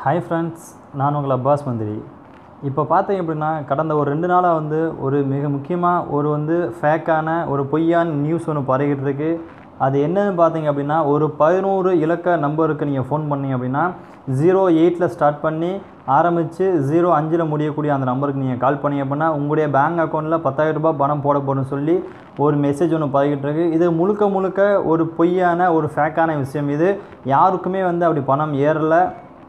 Hi friends, நான் உங்கள் Abbas மந்திரி. இப்போ பார்த்தீங்க அப்படின்னா கடந்த ஒரு 2 நாளாக ஒரு மிக முக்கியமாக ஒரு ஃபேக்கான ஒரு பொய்யான நியூஸ் ஒன்று பரவிக்கிட்டு இருக்கு. அது என்னன்னு பார்த்தீங்க அப்படின்னா, ஒரு 11 இலக்க நம்பருக்கு நீங்கள் ஃபோன் பண்ணீங்க அப்படின்னா 08ல் ஸ்டார்ட் பண்ணி ஆரம்பித்து 05ல் முடியக்கூடிய அந்த நம்பருக்கு நீங்கள் கால் பண்ணீங்க அப்படின்னா உங்களுடைய பேங்க் அக்கௌண்ட்டில் 10,000 ரூபாய் பணம் போடப்படும் சொல்லி ஒரு மெசேஜ் ஒன்று பரவிக்கிட்டு இருக்கு. இது முழுக்க ஒரு பொய்யான ஒரு ஃபேக்கான விஷயம். இது யாருக்குமே அப்படி பணம் ஏறலை.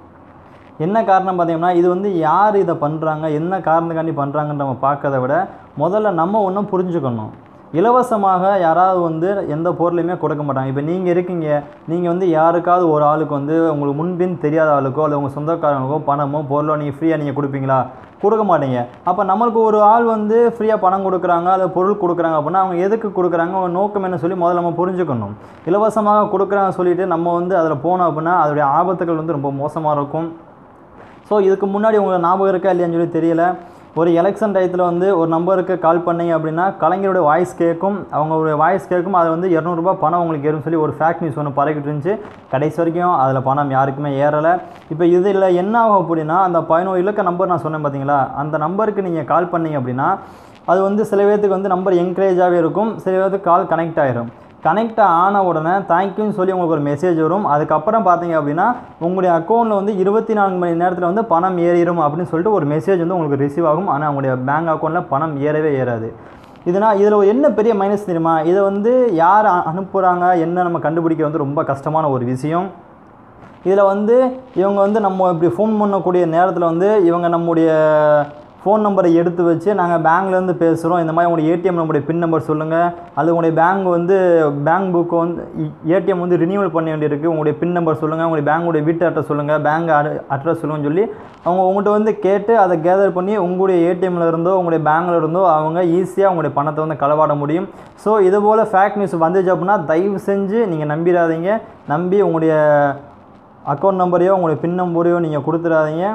என்ன காரணம் பார்த்தீங்கன்னா, இது யார் இதை பண்ணுறாங்க, என்ன காரணத்துக்காண்டி பண்ணுறாங்கன்னு நம்ம பார்க்கறத விட முதல்ல நம்ம ஒன்றும் புரிஞ்சுக்கணும். இலவசமாக யாராவது எந்த பொருளையுமே கொடுக்க மாட்டாங்க. இப்போ நீங்கள் இருக்கீங்க, நீங்கள் யாருக்காவது ஒரு ஆளுக்கு உங்களுக்கு முன்பின் தெரியாத ஆளுக்கோ அல்லது உங்கள் சொந்தக்காரங்களுக்கோ பணமோ பொருளோ நீங்கள் ஃப்ரீயாக கொடுப்பீங்களா? கொடுக்க மாட்டீங்க. அப்போ நம்மளுக்கு ஒரு ஆள் ஃப்ரீயாக பணம் கொடுக்குறாங்க அல்லது பொருள் கொடுக்குறாங்க அப்படின்னா அவங்க எதுக்கு கொடுக்குறாங்க, அவங்க நோக்கம் என்ன சொல்லி முதல்ல நம்ம புரிஞ்சுக்கணும். இலவசமாக கொடுக்குறாங்க சொல்லிவிட்டு நம்ம அதில் போனோம் அப்படின்னா அதோடைய ஆபத்துகள் ரொம்ப மோசமாக இருக்கும். ஸோ இதுக்கு முன்னாடி உங்களுக்கு ஞாபகம் இருக்கா இல்லையான்னு சொல்லி தெரியல. ஒரு எலெக்ஷன் டயத்தில் ஒரு நம்பருக்கு கால் பண்ணிங்க அப்படின்னா கலைஞருடைய வாய்ஸ் கேட்கும், அவங்களுடைய வாய்ஸ் கேட்கும், அதில் 200 ரூபாய் பணம் உங்களுக்கு ஏறும் சொல்லி ஒரு ஃபேக் நியூஸ் ஒன்று பரவிக்கிட்டு இருந்துச்சு. கடைசி வரைக்கும் அதில் பணம் யாருக்குமே ஏறலை. இப்போ இதில் என்ன ஆகும் அப்படின்னா, அந்த 11 இலக்க நம்பர் நான் சொன்னேன் பார்த்தீங்களா, அந்த நம்பருக்கு நீங்கள் கால் பண்ணிங்க அப்படின்னா அது சில பேர்த்துக்கு நம்பர் என்கரேஜாகவே இருக்கும், சில பேர்த்துக்கு கால் கனெக்ட் ஆகிடும். கனெக்ட் ஆன உடனே தேங்க்யூன்னு சொல்லி உங்களுக்கு ஒரு மெசேஜ் வரும். அதுக்கப்புறம் பார்த்தீங்க அப்படின்னா உங்களுடைய அக்கௌண்ட்டில் 24 மணி நேரத்தில் பணம் ஏறிடும் அப்படின்னு சொல்லிட்டு ஒரு மெசேஜ் உங்களுக்கு ரிசீவ் ஆகும். ஆனால் உங்களுடைய பேங்க் அக்கௌண்ட்டில் பணம் ஏறவே ஏறாது. இதில் என்ன பெரிய மைனஸ் தெரியுமா? இதை யார் அனுப்புகிறாங்க என்ன நம்ம கண்டுபிடிக்க ரொம்ப கஷ்டமான ஒரு விஷயம். இதில் இவங்க நம்ம இப்படி ஃபோன் பண்ணக்கூடிய நேரத்தில் இவங்க நம்முடைய ஃபோன் நம்பரை எடுத்து வச்சு நாங்கள் பேங்க்லேருந்து பேசுகிறோம், இந்த மாதிரி உங்களுடைய ஏடிஎம் நம்முடைய பின் நம்பர் சொல்லுங்கள், அது உங்களுடைய பேங்க் புக்கு ஏடிஎம் ரினியூவல் பண்ண வேண்டியிருக்கு, உங்களுடைய பின் நம்பர் சொல்லுங்கள், உங்களுடைய பேங்குடைய வீட்டு அட்ரஸ் சொல்லுங்கள், பேங்க் அட்ரஸ் சொல்லுங்கன்னு சொல்லி அவங்க உங்கள்கிட்ட கேட்டு அதை கேதர் பண்ணி உங்களுடைய ஏடிஎம்மில் இருந்தோ உங்களுடைய பேங்கில் இருந்தோ அவங்க ஈஸியாக உங்களுடைய பணத்தை களவாட முடியும். ஸோ இதுபோல் ஃபேக் நியூஸ் வந்துச்சு அப்படின்னா தயவு செஞ்சு நீங்கள் நம்பிடாதீங்க. நம்பி உங்களுடைய அக்கௌண்ட் நம்பரையோ உங்களுடைய பின் நம்பரையோ நீங்கள் கொடுத்துடாதீங்க.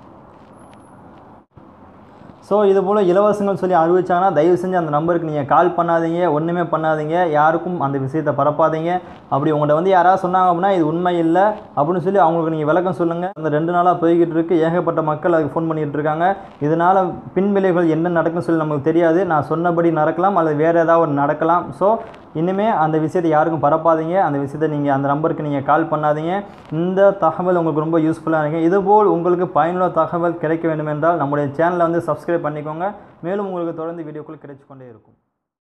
ஸோ இதுபோல் இலவசங்கள் சொல்லி அறிவிச்சாங்கன்னா தயவு செஞ்சு அந்த நம்பருக்கு நீங்கள் கால் பண்ணாதீங்க, ஒன்றுமே பண்ணாதீங்க, யாருக்கும் அந்த விஷயத்தை பரப்பாதீங்க. அப்படி உங்கள்கிட்ட யாராவது சொன்னாங்க அப்படின்னா இது உண்மை இல்லை அப்படின்னு சொல்லி அவங்களுக்கு நீங்கள் விளக்கம் சொல்லுங்கள். அந்த 2 நாளாக போய்கிட்டு இருக்குது, ஏகப்பட்ட மக்கள் அதுக்கு ஃபோன் பண்ணிகிட்டு இருக்காங்க. இதனால் பின்விளைவுகள் என்ன நடக்குன்னு சொல்லி நமக்கு தெரியாது. நான் சொன்னபடி நடக்கலாம் அல்லது வேறு ஏதாவது நடக்கலாம். ஸோ இனிமேல் அந்த விஷயத்தை யாருக்கும் பரப்பாதீங்க. அந்த விஷயத்தை நீங்கள் அந்த நம்பருக்கு நீங்கள் கால் பண்ணாதீங்க. இந்த தகவல் உங்களுக்கு ரொம்ப யூஸ்ஃபுல்லாக இருக்குது. இதுபோல் உங்களுக்கு பயனுள்ள தகவல் கிடைக்க வேண்டும் என்றால் நம்முடைய சேனலை சப்ஸ்கிரைப் பண்ணிக்கோங்க. மேலும் உங்களுக்கு தொடர்ந்து வீடியோக்கள் கிடைச்சு கொண்டே இருக்கும்.